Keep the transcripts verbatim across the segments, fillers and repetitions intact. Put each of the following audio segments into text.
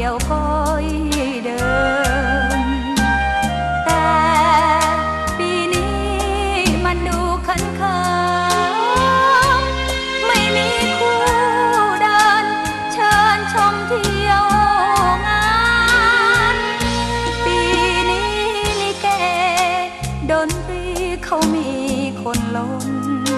ยวก้อยเดิมแต่ปีนี้มันดูขันขันไม่มีคู่เดินเชิญชมเที่ยวงานปีนี้ลิเกดนตรีเขามีคนล้น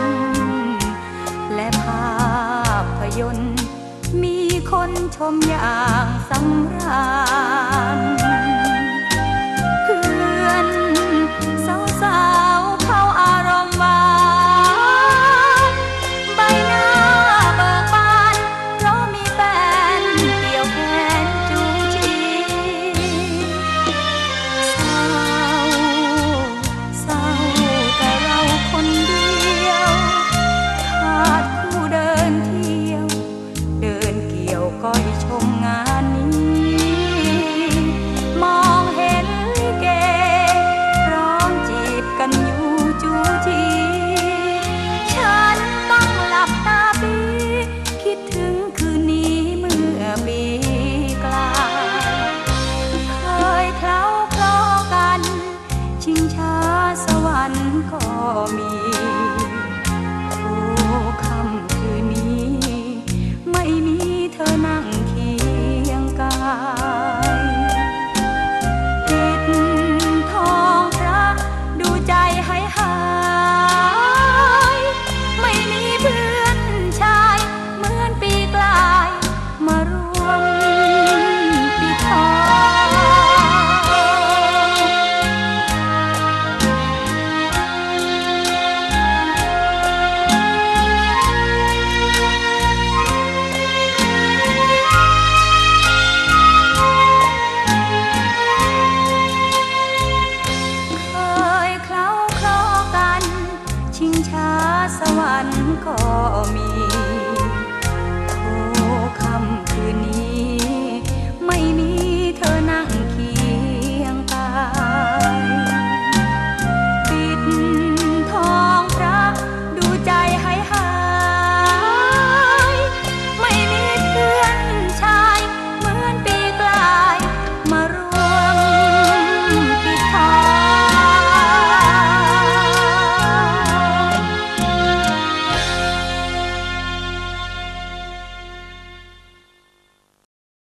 และภาพยนตร์มีคนชมอย่างสำราญเพื่อนสาวๆเขาอารมณ์หวานใบหน้าเบิกบานเพราะมีแฟนเกี่ยวแขนจูจีเศร้าเศร้าแต่เราคนเดียวขาดคู่เดินเที่ยวเดินเกี่ยวก้อยชมงานนี้มองเห็นลิเกร้องจีบกันอยู่จูจีฉันต้องหลับตาปีคิดถึงคืนนี้เมื่อปี